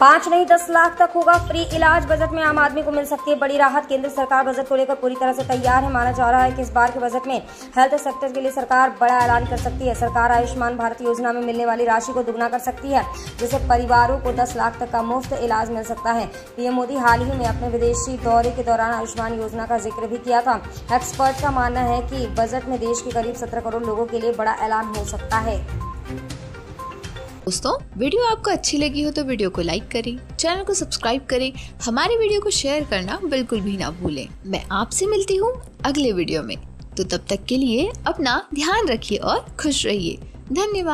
5 नहीं 10 लाख तक होगा फ्री इलाज। बजट में आम आदमी को मिल सकती है बड़ी राहत। केंद्र सरकार बजट को लेकर पूरी तरह से तैयार है। माना जा रहा है कि इस बार के बजट में हेल्थ सेक्टर के लिए सरकार बड़ा ऐलान कर सकती है। सरकार आयुष्मान भारत योजना में मिलने वाली राशि को दुगना कर सकती है, जिससे परिवारों को 10 लाख तक का मुफ्त इलाज मिल सकता है। पीएम मोदी हाल ही में अपने विदेशी दौरे के दौरान आयुष्मान योजना का जिक्र भी किया था। एक्सपर्ट का मानना है कि बजट में देश के करीब 17 करोड़ लोगों के लिए बड़ा ऐलान हो सकता है। दोस्तों, वीडियो आपको अच्छी लगी हो तो वीडियो को लाइक करें, चैनल को सब्सक्राइब करें, हमारी वीडियो को शेयर करना बिल्कुल भी ना भूलें। मैं आपसे मिलती हूँ अगले वीडियो में, तो तब तक के लिए अपना ध्यान रखिए और खुश रहिए। धन्यवाद।